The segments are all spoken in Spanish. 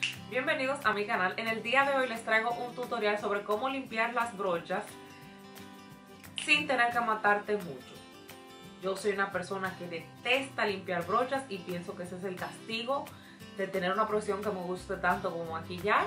Bienvenidos a mi canal. En el día de hoy les traigo un tutorial sobre cómo limpiar las brochas sin tener que matarte mucho. Yo soy una persona que detesta limpiar brochas y pienso que ese es el castigo de tener una profesión que me guste tanto como maquillar,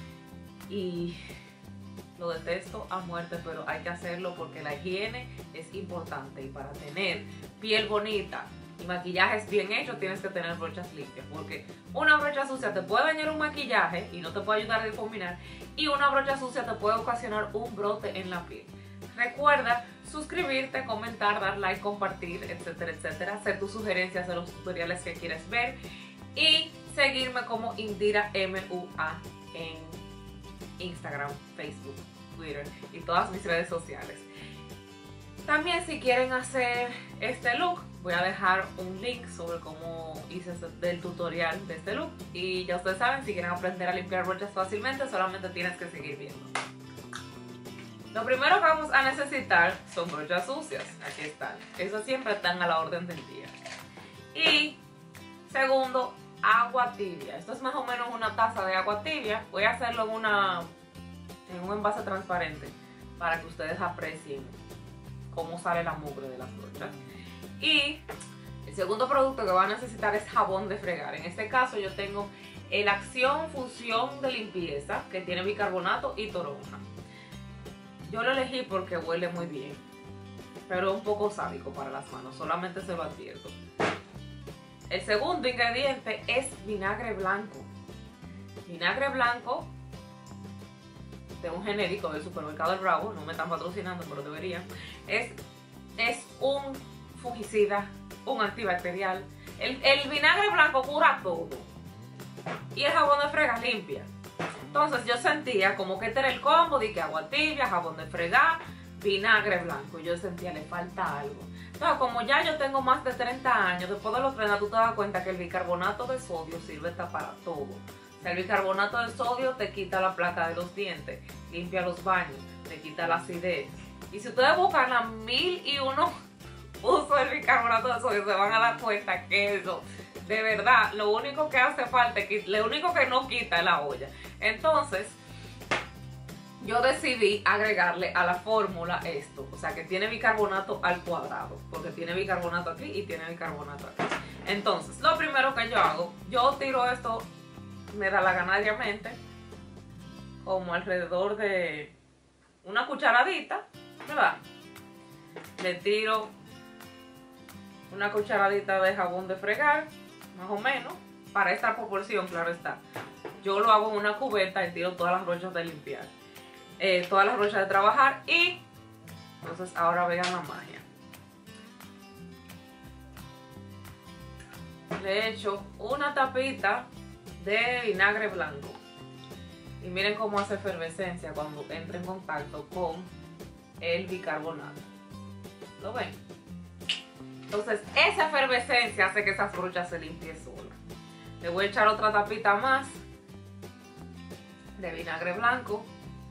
y lo detesto a muerte, pero hay que hacerlo porque la higiene es importante, y para tener piel bonita y maquillajes bien hechos tienes que tener brochas limpias, porque una brocha sucia te puede dañar un maquillaje y no te puede ayudar a difuminar, y una brocha sucia te puede ocasionar un brote en la piel. Recuerda suscribirte, comentar, dar like, compartir, etcétera, etcétera, hacer tus sugerencias de los tutoriales que quieres ver y seguirme como Indira MUA en Instagram, Facebook, Twitter y todas mis redes sociales. También, si quieren hacer este look, voy a dejar un link sobre cómo hice el tutorial de este look, y ya ustedes saben, si quieren aprender a limpiar brochas fácilmente, solamente tienes que seguir viendo. Lo primero que vamos a necesitar son brochas sucias. Aquí están. Esas siempre están a la orden del día. Y segundo, agua tibia. Esto es más o menos una taza de agua tibia. Voy a hacerlo en un envase transparente para que ustedes aprecien cómo sale la mugre de las brochas. Y el segundo producto que van a necesitar es jabón de fregar. En este caso yo tengo el Acción Fusión de Limpieza, que tiene bicarbonato y toronja. Yo lo elegí porque huele muy bien, pero es un poco sádico para las manos, solamente se lo advierto. El segundo ingrediente es vinagre blanco. Vinagre blanco de un genérico del supermercado El Bravo, no me están patrocinando, pero deberían. Es un fungicida, un antibacterial. El vinagre blanco cura todo. Y el jabón de fregar limpia. Entonces yo sentía como que este era el combo de que agua tibia, jabón de fregar, vinagre blanco. Yo sentía le falta algo. Entonces, como ya yo tengo más de 30 años, después de los 30 tú te das cuenta que el bicarbonato de sodio sirve para todo. O sea, el bicarbonato de sodio te quita la placa de los dientes, limpia los baños, te quita la acidez. Y si ustedes buscan a 1001 usos del bicarbonato de sodio, se van a dar cuenta que eso, de verdad, lo único que hace falta, lo único que no quita es la olla. Entonces, yo decidí agregarle a la fórmula esto, o sea que tiene bicarbonato al cuadrado, porque tiene bicarbonato aquí y tiene bicarbonato aquí. Entonces, lo primero que yo hago, yo tiro esto, me da la gana diariamente, como alrededor de una cucharadita, ¿verdad? Le tiro una cucharadita de jabón de fregar, más o menos, para esta proporción, claro está. Yo lo hago en una cubeta y tiro todas las brochas de limpiar, todas las brochas de trabajar, y entonces ahora vean la magia. Le echo una tapita de vinagre blanco y miren cómo hace efervescencia cuando entra en contacto con el bicarbonato. ¿Lo ven? Entonces esa efervescencia hace que esas brochas se limpien solas. Le voy a echar otra tapita más de vinagre blanco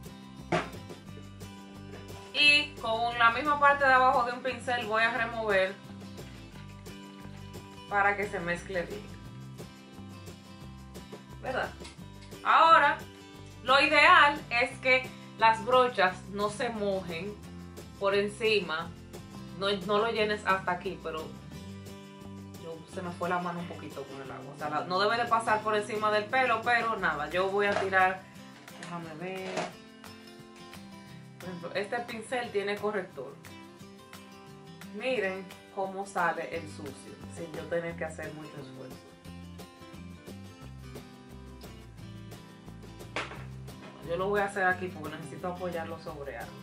y con la misma parte de abajo de un pincel voy a remover para que se mezcle bien, ¿verdad? Ahora, lo ideal es que las brochas no se mojen por encima, no lo llenes hasta aquí, pero se me fue la mano un poquito con el agua, o sea, no debe de pasar por encima del pelo, pero nada, yo voy a tirar, déjame ver, por ejemplo, este pincel tiene corrector. Miren cómo sale el sucio, sin yo tener que hacer mucho esfuerzo. Yo lo voy a hacer aquí porque necesito apoyarlo sobre algo.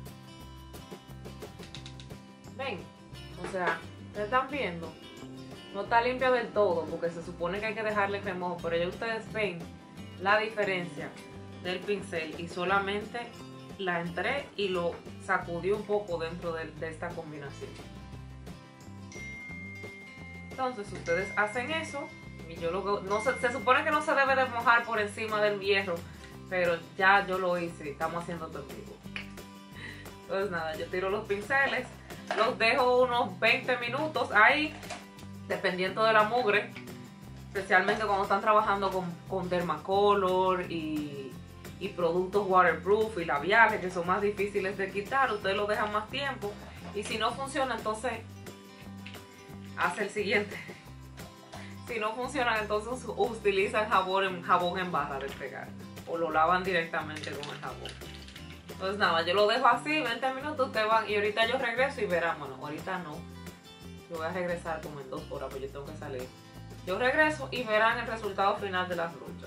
Ven, o sea, ¿ustedes están viendo? No está limpia del todo porque se supone que hay que dejarle remojo, pero ya ustedes ven la diferencia del pincel, y solamente la entré y lo sacudí un poco dentro de esta combinación. Entonces ustedes hacen eso y yo se supone que no se debe de mojar por encima del hierro, pero ya yo lo hice y estamos haciendo todo el tiempo. Entonces nada, yo tiro los pinceles, los dejo unos 20 minutos ahí, dependiendo de la mugre especialmente cuando están trabajando con Dermacolor y productos waterproof y labiales que son más difíciles de quitar, ustedes lo dejan más tiempo y si no funciona entonces hace el siguiente. Si no funciona entonces utilizan jabón en barra de fregar o lo lavan directamente con el jabón. Entonces nada, yo lo dejo así, 20 minutos, ustedes van y ahorita yo regreso y verán, bueno, ahorita no, yo voy a regresar como en 2 horas porque yo tengo que salir. Yo regreso y verán el resultado final de las brochas.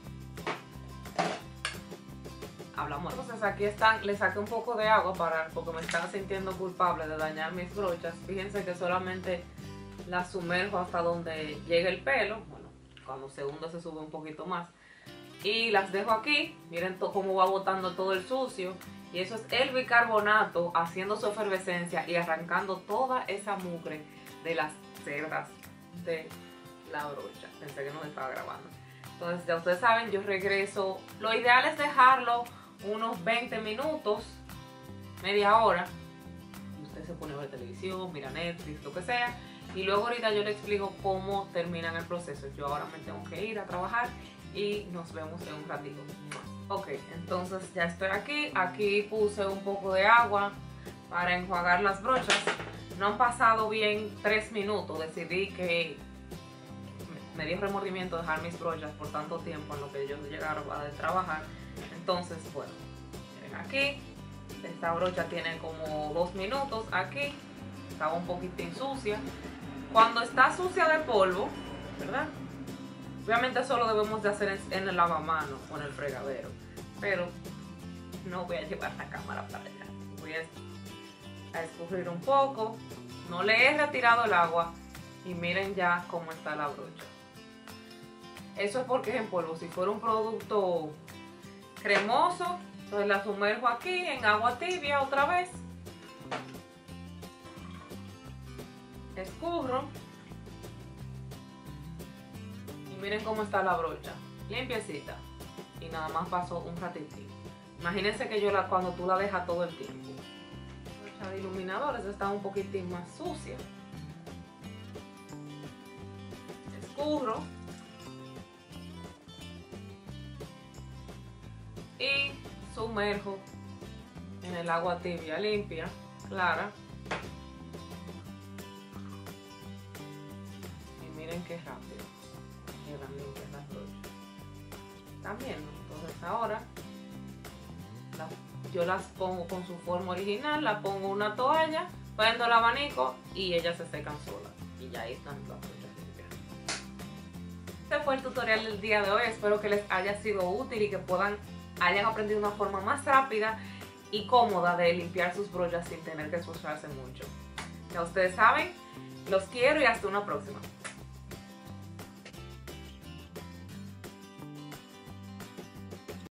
Hablamos. Entonces aquí están, le saqué un poco de agua porque me estaba sintiendo culpable de dañar mis brochas. Fíjense que solamente las sumerjo hasta donde llegue el pelo. Bueno, cuando se hunda se sube un poquito más. Y las dejo aquí. Miren cómo va botando todo el sucio. Y eso es el bicarbonato haciendo su efervescencia y arrancando toda esa mugre de las cerdas de la brocha. Pensé que no me estaba grabando. Entonces ya ustedes saben, yo regreso. Lo ideal es dejarlo unos 20 minutos, media hora. Usted se pone a ver televisión, mira Netflix, lo que sea. Y luego ahorita yo le explico cómo terminan el proceso. Yo ahora me tengo que ir a trabajar y nos vemos en un ratito. Ok, entonces ya estoy aquí. Aquí puse un poco de agua para enjuagar las brochas. No han pasado bien 3 minutos. Decidí que me dio remordimiento dejar mis brochas por tanto tiempo en lo que ellos llegaron a trabajar. Entonces, bueno, miren aquí, esta brocha tiene como 2 minutos aquí, estaba un poquitín sucia. Cuando está sucia de polvo, ¿verdad? Obviamente eso lo debemos de hacer en el lavamanos o en el fregadero, pero no voy a llevar la cámara para allá. Voy a escurrir un poco, no le he retirado el agua y miren ya cómo está la brocha. Eso es porque es en polvo. Si fuera un producto cremoso, entonces la sumerjo aquí en agua tibia otra vez. Escurro. Y miren cómo está la brocha. Limpiecita. Y nada más pasó un ratitín. Imagínense que cuando tú la dejas todo el tiempo. La brocha de iluminadores está un poquitín más sucia. Escurro. Y sumerjo en el agua tibia, limpia, clara. Y miren qué rápido quedan limpias las brochas. ¿Están viendo? Entonces ahora yo las pongo con su forma original, la pongo una toalla, prendo el abanico y ellas se secan solas. Y ya ahí están las brochas limpias. Este fue el tutorial del día de hoy. Espero que les haya sido útil y que hayan aprendido una forma más rápida y cómoda de limpiar sus brochas sin tener que esforzarse mucho. Ya ustedes saben, los quiero y hasta una próxima.